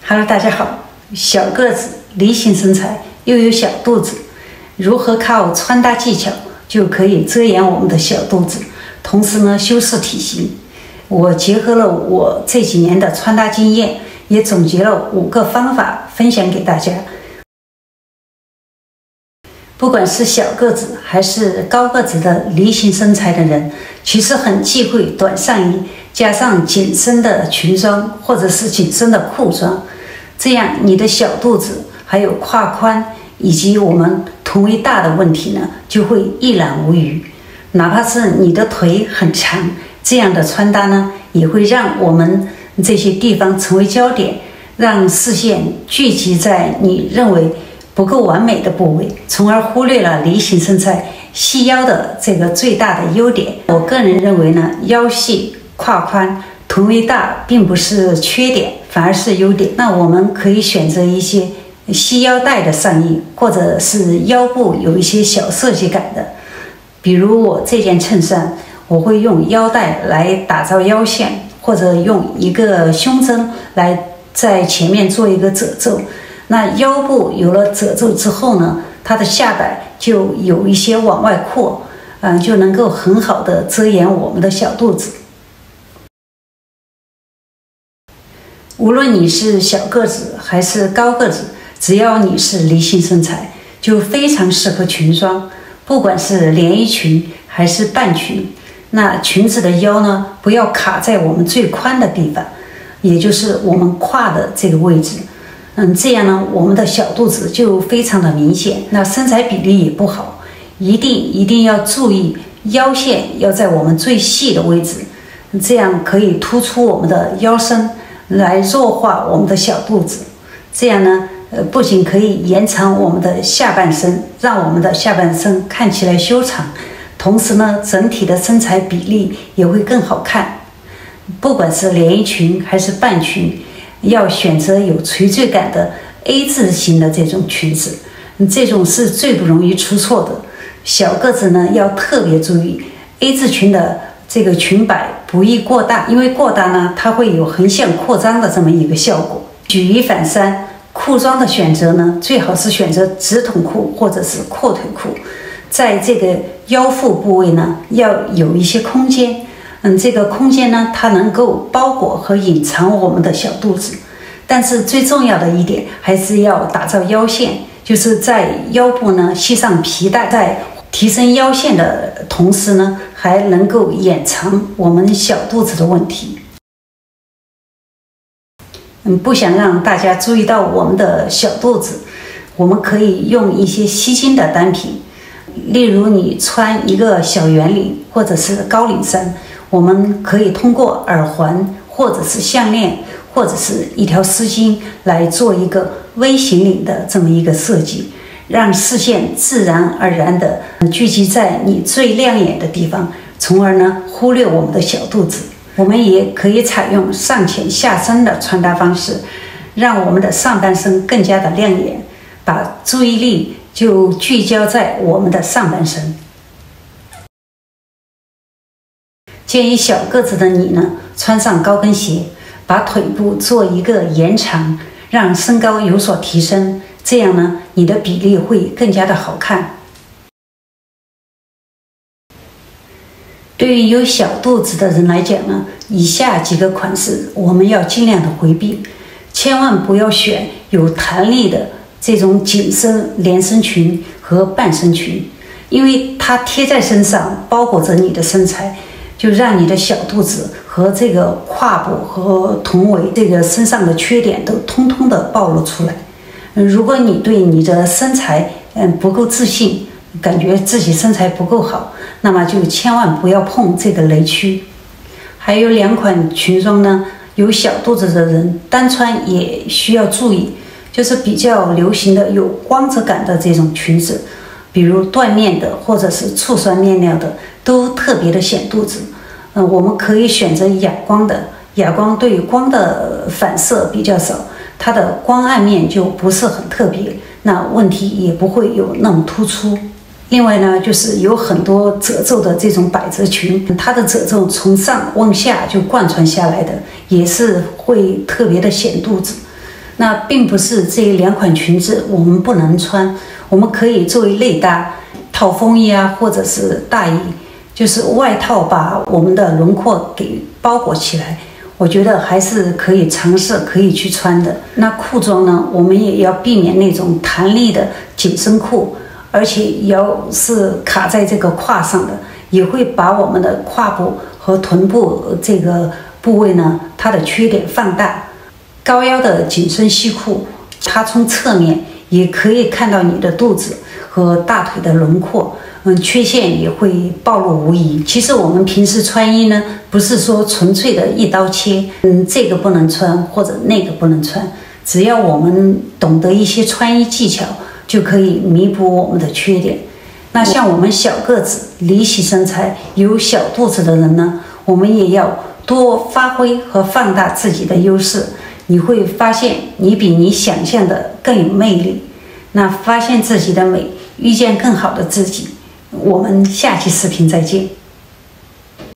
Hello， 大家好。小个子、梨形身材又有小肚子，如何靠穿搭技巧就可以遮掩我们的小肚子，同时呢修饰体型？我结合了我这几年的穿搭经验，也总结了5个方法分享给大家。不管是小个子还是高个子的梨形身材的人，其实很忌讳短上衣加上紧身的裙装或者是紧身的裤装，这样你的小肚子还有胯宽以及我们臀围大的问题呢就会一览无余。哪怕是你的腿很长，这样的穿搭呢也会让我们这些地方成为焦点，让视线聚集在你认为不够完美的部位，从而忽略了梨形身材细腰的这个最大的优点。我个人认为呢，腰细、胯宽、臀围大并不是缺点，反而是优点。那我们可以选择一些细腰带的上衣，或者是腰部有一些小设计感的。比如我这件衬衫，我会用腰带来打造腰线，或者用一个胸针来在前面做一个褶皱。那腰部有了褶皱之后呢，它的下摆就有一些往外扩，就能够很好的遮掩我们的小肚子。无论你是小个子还是高个子，只要你是梨形身材，就非常适合裙装，不管是连衣裙还是半裙。那裙子的腰呢，不要卡在我们最宽的地方，也就是我们胯的这个位置。这样呢，我们的小肚子就非常的明显，那身材比例也不好。一定要注意腰线要在我们最细的位置，这样可以突出我们的腰身，来弱化我们的小肚子。这样呢，不仅可以延长我们的下半身，让我们的下半身看起来修长，同时呢，整体的身材比例也会更好看。不管是连衣裙还是半裙，要选择有垂坠感的 A 字形的这种裙子，这种是最不容易出错的。小个子呢要特别注意 A 字裙的这个裙摆不宜过大，因为过大呢它会有横向扩张的这么一个效果。举一反三，裤装的选择呢，最好是选择直筒裤或者是阔腿裤，在这个腰腹部位呢要有一些空间。这个空间呢，它能够包裹和隐藏我们的小肚子，但是最重要的一点还是要打造腰线，就是在腰部呢系上皮带，在提升腰线的同时呢，还能够掩藏我们小肚子的问题。不想让大家注意到我们的小肚子，我们可以用一些吸睛的单品，例如你穿一个小圆领或者是高领衫，我们可以通过耳环或者是项链或者是一条丝巾来做一个微型领的这么一个设计，让视线自然而然的聚集在你最亮眼的地方，从而呢忽略我们的小肚子。我们也可以采用上浅下深的穿搭方式，让我们的上半身更加的亮眼，把注意力就聚焦在我们的上半身。建议小个子的你呢，穿上高跟鞋，把腿部做一个延长，让身高有所提升，这样呢，你的比例会更加的好看。对于有小肚子的人来讲呢，以下几个款式我们要尽量的回避，千万不要选有弹力的这种紧身连身裙和半身裙，因为它贴在身上，包裹着你的身材，就让你的小肚子和这个胯部和臀围这个身上的缺点都通通的暴露出来。如果你对你的身材不够自信，感觉自己身材不够好，那么就千万不要碰这个雷区。还有2款裙装呢，有小肚子的人单穿也需要注意，就是比较流行的有光泽感的这种裙子，比如缎面的或者是醋酸面料的，都特别的显肚子。我们可以选择哑光的，哑光对光的反射比较少，它的光暗面就不是很特别，那问题也不会有那么突出。另外呢，就是有很多褶皱的这种百褶裙，它的褶皱从上往下就贯穿下来的，也是会特别的显肚子。 那并不是这2款裙子我们不能穿，我们可以作为内搭，套风衣啊，或者是大衣，就是外套把我们的轮廓给包裹起来。我觉得还是可以尝试，可以去穿的。那裤装呢，我们也要避免那种弹力的紧身裤，而且要是卡在这个胯上的，也会把我们的胯部和臀部这个部位呢，它的缺点放大。高腰的紧身西裤，它从侧面也可以看到你的肚子和大腿的轮廓，缺陷也会暴露无遗。其实我们平时穿衣呢，不是说纯粹的一刀切，这个不能穿或者那个不能穿，只要我们懂得一些穿衣技巧，就可以弥补我们的缺点。那像我们小个子、梨形身材、有小肚子的人呢，我们也要多发挥和放大自己的优势，你会发现你比你想象的更有魅力。那发现自己的美，遇见更好的自己。我们下期视频再见。